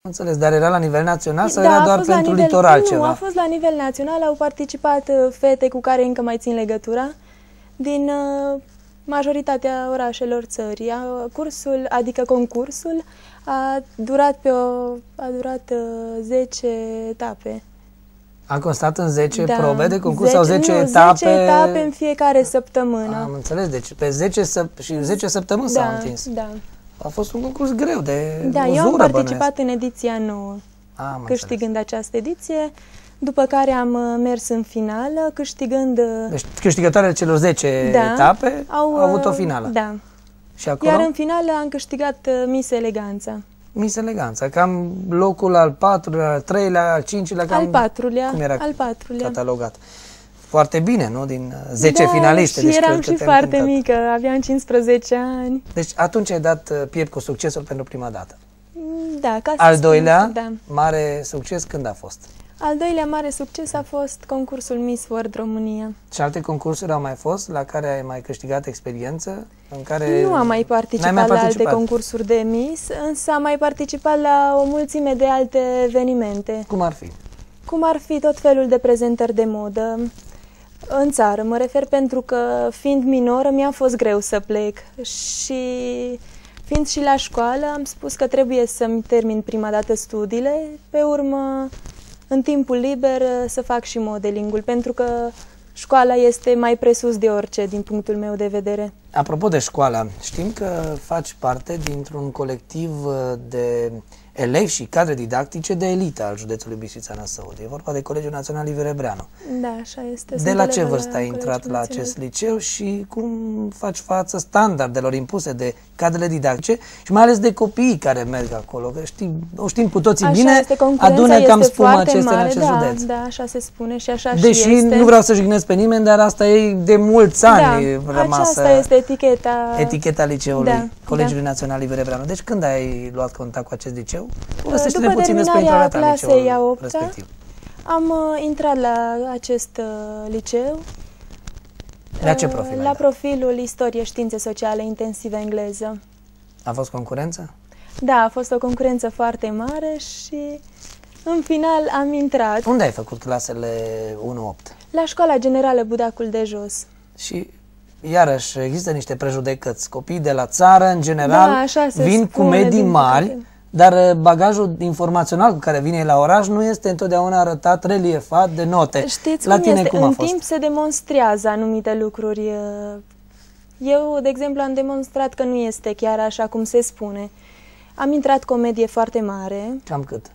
Înțeles, dar era la nivel național sau Da, era a doar fost la pentru nivel, litoral nu, ceva? a fost la nivel național, au participat fete cu care încă mai țin legătura din majoritatea orașelor țării. Cursul, adică concursul, a durat 10 etape. A constat în 10 Da, probe de concurs sau 10 etape? 10 etape în fiecare săptămână. Am înțeles, deci pe 10 săptămâni s-au întins. Da. A fost un concurs greu de Da, uzură, eu am participat bănuiesc. în ediția 9, Am câștigând această ediție, după care am mers în finală, câștigând... Deci câștigătoarele celor 10 etape au avut o finală. Da. Și acolo? Iar în finală am câștigat Miss Eleganța. Miss Eleganța, cam locul al 4-lea, al 3-lea, al 5-lea, cam Al 4-lea. cum era al 4-lea. catalogat. Foarte bine, nu? Din 10 finaliste. Și deci eram cred că și te-ai foarte încântat. mică, aveam 15 ani. Deci atunci ai dat piept cu succesul pentru prima dată. Da, ca să Al spun, doilea, da. mare succes, când a fost? Al doilea mare succes a fost concursul Miss World România. Și alte concursuri au mai fost la care ai mai câștigat experiență? În care Nu am mai participat la alte concursuri de Miss, însă am mai participat la o mulțime de alte evenimente. Cum ar fi? Cum ar fi tot felul de prezentări de modă în țară. Mă refer pentru că, fiind minoră, mi-a fost greu să plec și fiind și la școală, am spus că trebuie să-mi termin prima dată studiile, pe urmă, în timpul liber, să fac și modelingul, pentru că școala este mai presus de orice, din punctul meu de vedere. Apropo de școală, știm că faci parte dintr-un colectiv de elevi și cadre didactice de elită al județului Bistrița-Năsăud. E vorba de Colegiul Național Liviu Rebreanu. Da, așa este. De la ce vârstă ai intrat la acest liceu și cum faci față standardelor impuse de cadrele didactice și mai ales de copiii care merg acolo? Că o știm cu toții bine, adună cam spumă ce este în acest județ. Da, așa se spune și așa Deși și este. nu vreau să jignesc pe nimeni, dar asta e de mulți ani rămasă. Aceasta este eticheta liceului Colegiului Național Liviu Rebreanu. Deci când ai luat contact cu acest liceu? După terminarea clasei a 8-a, am intrat la acest liceu. La ce profil? La profilul Istorie, Științe Sociale, intensivă engleză. A fost concurență? Da, a fost o concurență foarte mare și în final am intrat. Unde ai făcut clasele 1-8? La Școala Generală Budacul de Jos. Și iarăși există niște prejudecăți. Copiii de la țară, în general, vin cu medii mari, dar bagajul informațional cu care vine la oraș nu este întotdeauna arătat, reliefat de note. Știți la tine cum a fost? În timp se demonstrează anumite lucruri. Eu, de exemplu, am demonstrat că nu este chiar așa cum se spune. Am intrat cu o medie foarte mare. Cam cât?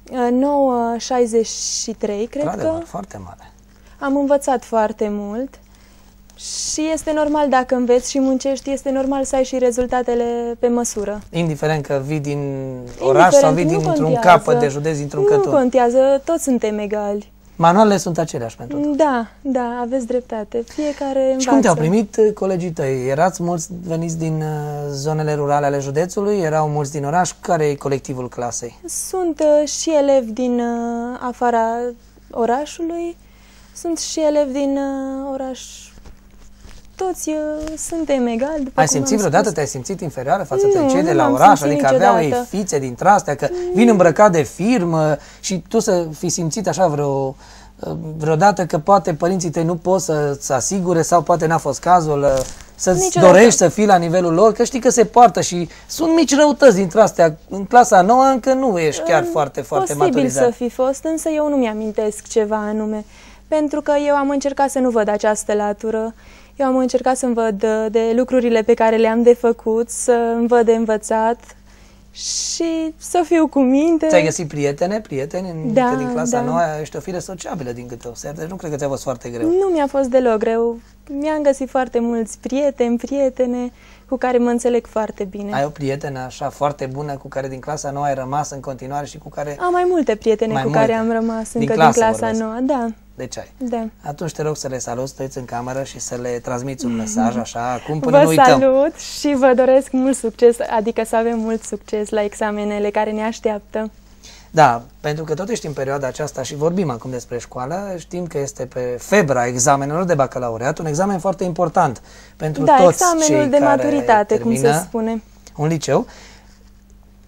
9,63, cred că. Foarte mare. Am învățat foarte mult. Și este normal, dacă înveți și muncești, este normal să ai și rezultatele pe măsură. Indiferent că vii din oraș sau vii dintr-un capăt de județ, dintr-un cătun. Nu contează, toți suntem egali. Manualele sunt aceleași pentru toți. Da, da, aveți dreptate. Fiecare învață. Și cum te-au primit colegii tăi? Erați mulți veniți din zonele rurale ale județului? Erau mulți din oraș? Care e colectivul clasei? Sunt și elevi din afara orașului, sunt și elevi din oraș. Toți suntem egali. Ai simțit vreodată, te-ai simțit inferioară față de cei de la oraș? Adică aveau ei fițe dintre astea, că vin îmbrăcat de firmă și tu să fi simțit așa vreodată că poate părinții tăi nu pot să-ți asigure sau poate n-a fost cazul să-ți dorești să fii la nivelul lor, că știi că se poartă și sunt mici răutăți dintre astea. În clasa 9 încă nu ești chiar foarte maturizat. Posibil să fi fost, însă eu nu mi-amintesc ceva anume, pentru că eu am încercat să nu văd această latură. Eu am încercat să-mi văd de lucrurile pe care le-am de făcut, să-mi văd de învățat și să fiu cu minte. Ți-ai găsit prieteni? Da, că din clasa nouă ești o fire sociabilă din câte observ, deci nu cred că ți-a fost foarte greu. Nu mi-a fost deloc greu. Mi-am găsit foarte mulți prietene cu care mă înțeleg foarte bine. Ai o prietenă așa foarte bună cu care din clasa nouă ai rămas în continuare și cu care... Am mai multe prietene cu care am rămas încă din clasa nouă, da. Deci ai. Da. Atunci te rog să le saluți, stăiți în cameră și să le transmiți un mesaj, așa, acum până nu uităm. Vă salut și vă doresc mult succes, adică să avem mult succes la examenele care ne așteaptă. Da, pentru că tot ești în perioada aceasta și vorbim acum despre școală, știm că este pe febra examenelor de bacalaureat, un examen foarte important pentru toți cei care examenul de maturitate, cum se spune. Un liceu.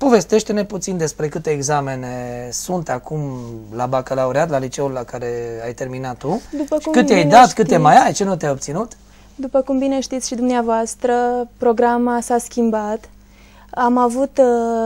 Povestește-ne puțin despre câte examene sunt acum la bacalaureat, la liceul la care ai terminat tu. Câte ai dat, câte mai ai, ce note ai obținut? După cum bine știți și dumneavoastră, programa s-a schimbat. Am avut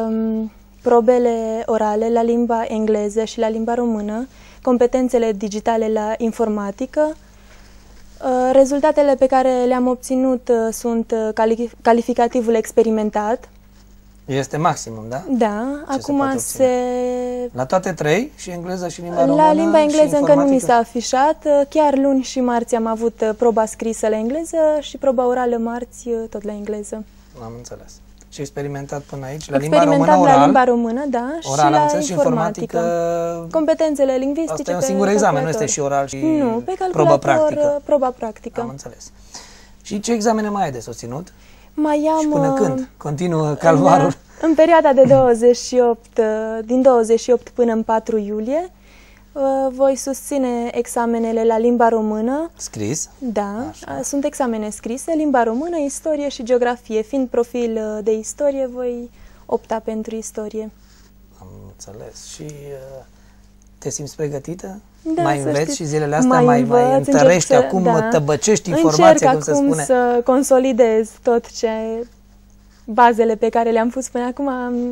probele orale la limba engleză și la limba română, competențele digitale la informatică. Rezultatele pe care le-am obținut sunt calificativul experimentat. Este maximum, da? Da, acum se... La toate trei? Și engleză și limba română? La limba engleză încă nu mi s-a afișat. Chiar luni și marți am avut proba scrisă la engleză și proba orală marți tot la engleză. Am înțeles. Și experimentat până aici? La limba română oral? La limba română, da, oral, și la informatică. Competențele lingvistice. Asta e un singur examen, nu este și oral și nu, pe probă practică. Proba practică. Am înțeles. Și ce examene mai ai de susținut? Mai am... Și până când? Continuă calvarul? În perioada de 28, din 28 până în 4 iulie, voi susține examenele la limba română. Scris? Da, sunt examene scrise, limba română, istorie și geografie. Fiind profil de istorie, voi opta pentru istorie. Am înțeles. Și te simți pregătită? Da, mai înveți și zilele astea? Mai întărești acum, tăbăcești informația, cum se spune? Încerc acum să consolidez tot ce... bazele pe care le-am pus până acum.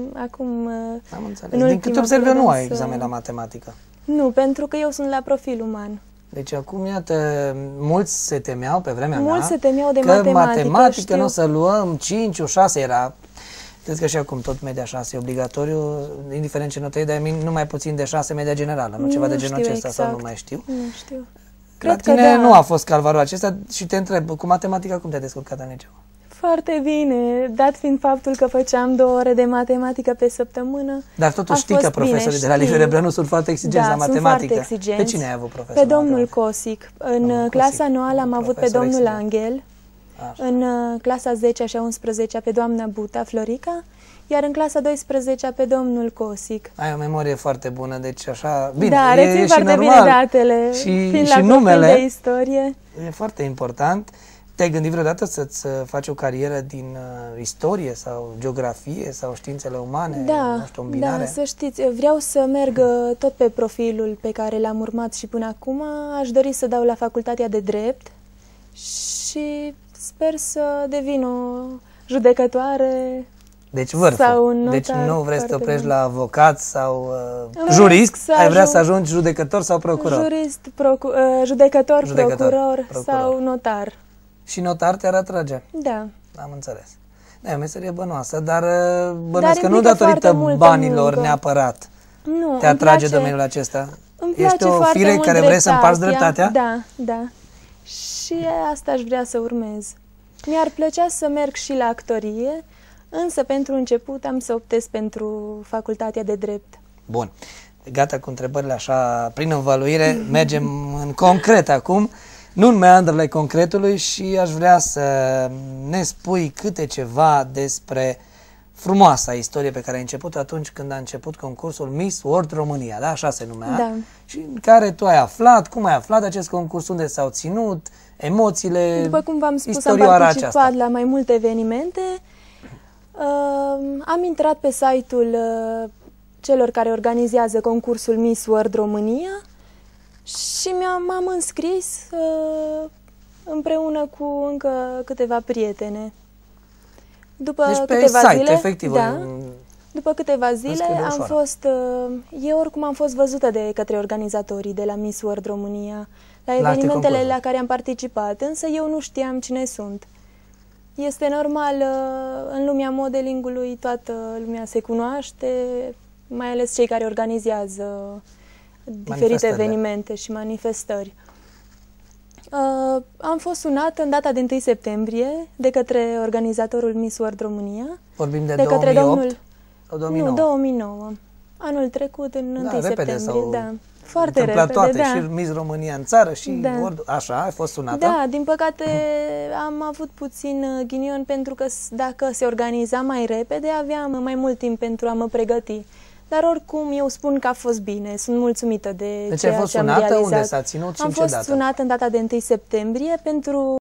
Am înțeles. Din câte observ eu, nu ai examen la matematică. Nu, pentru că eu sunt la profil uman. Deci acum, iată, mulți se temeau pe vremea mea se temeau de că matematică nu o să luăm 5, 6 era. Cred că și acum tot media 6 e obligatoriu, indiferent ce notă e, dar nu mai puțin de 6 media generală, nu ceva de genul acesta, sau nu mai știu. Nu știu. La tine nu a fost calvarul acesta și te întreb, cu matematica cum te-ai descurcat în liceu? Foarte bine, dat fiind faptul că făceam 2 ore de matematică pe săptămână. Dar totuși știi că profesorii de la Liviu Rebreanu sunt foarte exigenți la matematică. Sunt foarte exigenți. Pe cine ai avut profesor? Pe domnul Cosic. În clasa 9 am avut pe domnul Angel, în clasa 10 și a 11 pe doamna Buta, Florica, iar în clasa 12 pe domnul Cosic. Ai o memorie foarte bună, deci așa... Bine, da, rețin foarte bine datele, fiind la numele de istorie. E foarte important. Te-ai gândit vreodată să-ți faci o carieră din istorie sau geografie sau științele umane? Da, nu știu, îmbinare? Da, să știți, vreau să merg tot pe profilul pe care l-am urmat și până acum. Aș dori să dau la facultatea de drept și sper să devin o judecătoare. Deci vârful. Deci nu vrei să te oprești la avocat sau jurist, ai vrea să ajungi judecător sau procuror? Jurist, judecător, procuror sau notar. Și notar te-ar atrage? Da. Am înțeles. Da, e o meserie bănoasă, dar bănuiesc că nu datorită banilor neapărat nu, te atrage domeniul acesta. Ești o fire care vrei să împarți dreptatea? Da, da. Și asta aș vrea să urmez. Mi-ar plăcea să merg și la actorie, însă pentru început am să optez pentru facultatea de drept. Bun. Gata cu întrebările așa prin învăluire, mergem în concret acum. Nu în meandrele concretului și aș vrea să ne spui câte ceva despre frumoasa istorie pe care ai început atunci când a început concursul Miss World România, da? Așa se numea. Da. Și în care tu ai aflat, cum ai aflat acest concurs, unde s-au ținut, emoțiile, după cum v-am spus, am participat la mai multe evenimente. Am intrat pe site-ul celor care organizează concursul Miss World România și m-am înscris împreună cu încă câteva prietene. După deci pe câteva site, zile, efectiv. Da, după câteva zile am fost, eu oricum am fost văzută de către organizatorii de la Miss World România, la evenimentele la care am participat, însă eu nu știam cine sunt. Este normal, în lumea modelingului toată lumea se cunoaște, mai ales cei care organizează diferite evenimente și manifestări. Am fost sunată în data de 1 septembrie de către organizatorul Miss World România. Vorbim de 2008 sau 2009? Nu, 2009. Anul trecut, în 1 septembrie. Da, foarte repede, toate, da. Și Miss România în țară și World, așa, ai fost sunată? Da, din păcate am avut puțin ghinion pentru că dacă se organiza mai repede, aveam mai mult timp pentru a mă pregăti. Dar oricum, eu spun că a fost bine, sunt mulțumită de ceea ce am realizat. Deci ai fost sunată? Unde s-a ținut și în ce dată? Am fost sunată în data de 1 septembrie pentru